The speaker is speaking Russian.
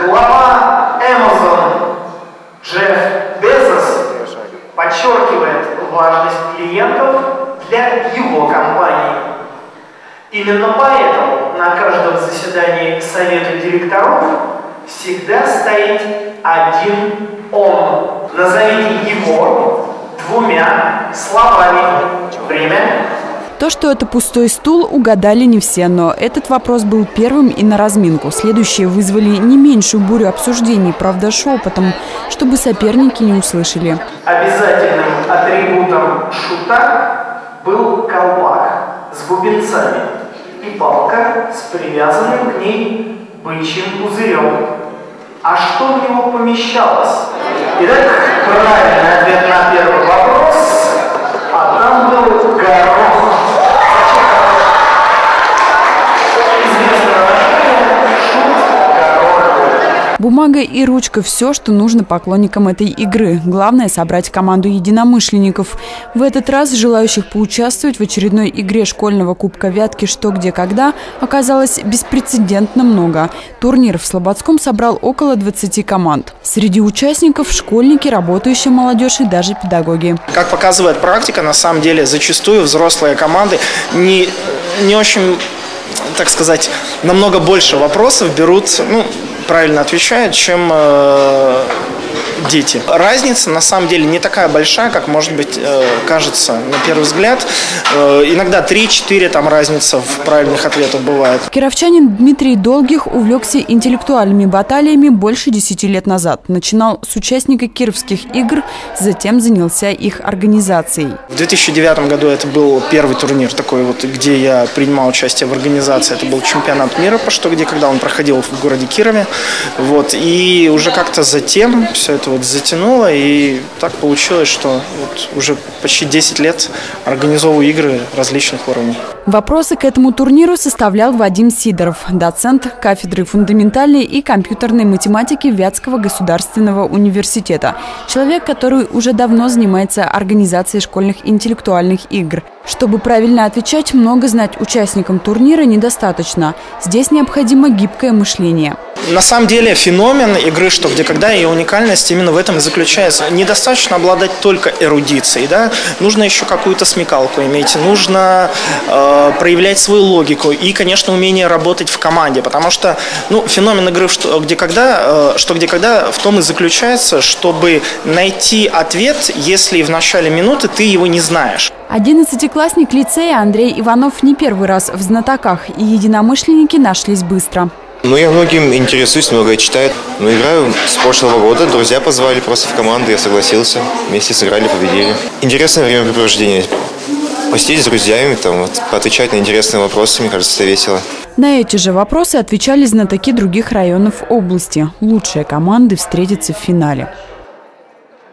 Глава Amazon Джефф Безос подчеркивает важность клиентов для его компании. Именно поэтому на каждом заседании совета директоров всегда стоит один он. Назовите его двумя словами. Время. То, что это пустой стул, угадали не все, но этот вопрос был первым и на разминку. Следующие вызвали не меньшую бурю обсуждений, правда шепотом, чтобы соперники не услышали. Обязательным атрибутом шута был колпак с бубенцами и палка с привязанным к ней бычьим пузырем. А что в него помещалось? Итак, правильный ответ на первый вопрос, а там был горох. Бумага и ручка – все, что нужно поклонникам этой игры. Главное – собрать команду единомышленников. В этот раз желающих поучаствовать в очередной игре школьного кубка Вятки «Что, где, когда» оказалось беспрецедентно много. Турнир в Слободском собрал около 20 команд. Среди участников – школьники, работающая молодежь и даже педагоги. Как показывает практика, на самом деле зачастую взрослые команды не очень, так сказать, намного больше вопросов берут, правильно отвечают, чем дети. Разница на самом деле не такая большая, как, может быть, кажется на первый взгляд. Иногда 3-4 там разница в правильных ответах бывает. Кировчанин Дмитрий Долгих увлекся интеллектуальными баталиями больше 10 лет назад. Начинал с участника Кировских игр, затем занялся их организацией. В 2009 году это был первый турнир такой вот, где я принимал участие в организации. Это был чемпионат мира по «Что, где, когда». Он проходил в городе Кирове. Вот. И уже как-то затем все это затянуло, и так получилось, что уже почти 10 лет организовываю игры различных уровней. Вопросы к этому турниру составлял Вадим Сидоров, доцент кафедры фундаментальной и компьютерной математики Вятского государственного университета. Человек, который уже давно занимается организацией школьных интеллектуальных игр. Чтобы правильно отвечать, много знать участникам турнира недостаточно. Здесь необходимо гибкое мышление. На самом деле феномен игры «Что, где, когда» и уникальность именно в этом и заключается. Недостаточно обладать только эрудицией, да? Нужно еще какую-то смекалку иметь, нужно проявлять свою логику и, конечно, умение работать в команде, потому что феномен игры «Что, где, когда» в том и заключается, чтобы найти ответ, если в начале минуты ты его не знаешь. 11-классник лицея Андрей Иванов не первый раз в знатоках, и единомышленники нашлись быстро. Я многим интересуюсь, много читаю. Играю с прошлого года. Друзья позвали просто в команду, я согласился. Вместе сыграли, победили. Интересное времяпрепровождение. Посидеть с друзьями, поотвечать на интересные вопросы, мне кажется, это весело. На эти же вопросы отвечали знатоки других районов области. Лучшие команды встретятся в финале.